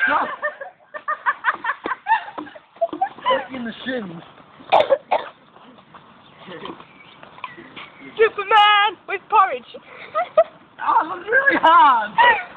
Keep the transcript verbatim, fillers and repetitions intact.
Stop! In the shins. Superman with porridge. Oh, that was really hard!